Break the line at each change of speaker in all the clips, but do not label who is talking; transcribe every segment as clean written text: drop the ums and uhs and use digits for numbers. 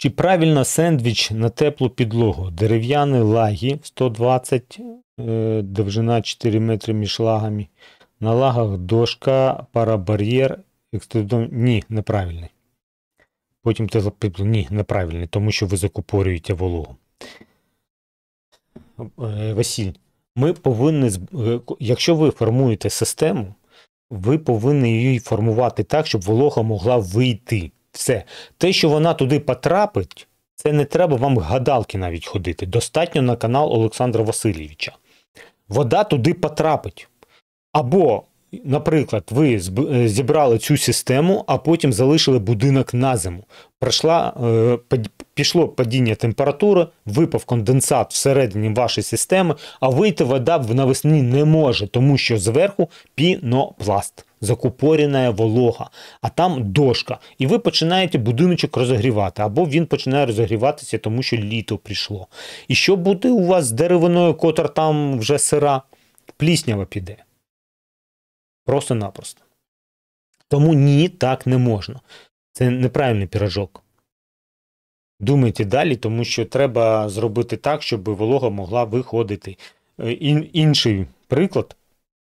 Чи правильно сендвіч на теплу підлогу? Дерев'яні лаги 120, довжина 4 метри між лагами. На лагах дошка, парабар'єр, ні, неправильний. Потім ні, неправильний, тому що ви закупорюєте вологу. Василь, ми повинні, якщо ви формуєте систему, ви повинні її формувати так, щоб волога могла вийти. Все. Те, що вона туди потрапить, це не треба вам гадалки навіть ходити. Достатньо на канал Олександра Васильовича. Вода туди потрапить. Або, наприклад, ви зібрали цю систему, а потім залишили будинок на зиму. Пішло падіння температури, випав конденсат всередині вашої системи, а вийти вода навесні не може, тому що зверху пінопласт, закупорена волога, а там дошка. І ви починаєте будиночок розігрівати, або він починає розігріватися, тому що літо прийшло. І що буде у вас з деревиною, котра там вже сира? Пліснява піде. Просто-напросто. Тому ні, так не можна. Це неправильний пірожок. Думайте далі, тому що треба зробити так, щоб волога могла виходити. Інший приклад.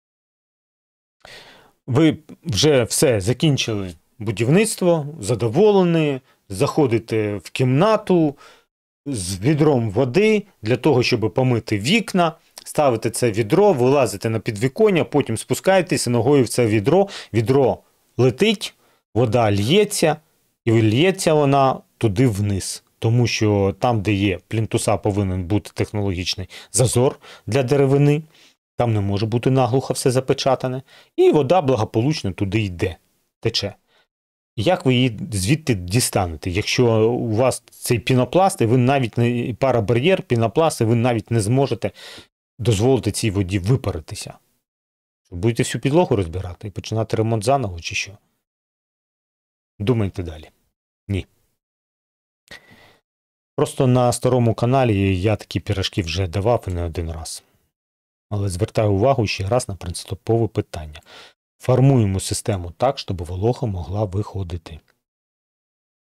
Ви вже все закінчили будівництво, задоволені, заходите в кімнату з відром води для того, щоб помити вікна, ставите це відро, вилазите на підвіконня, потім спускаєтеся ногою в це відро летить, вода лється, і лється вона туди вниз. Тому що там, де є плінтуса, повинен бути технологічний зазор для деревини, там не може бути наглухо все запечатане, і вода благополучно туди йде, тече. Як ви її звідти дістанете? Якщо у вас цей пінопласт, і ви навіть не парабар'єр, пінопласт, і ви навіть не зможете дозволити цій воді випаритися. Будете всю підлогу розбирати і починати ремонт заново, чи що? Думайте далі. Ні. Просто на старому каналі я такі пірожки вже давав і не один раз. Але звертаю увагу ще раз на принципове питання. Формуємо систему так, щоб волога могла виходити.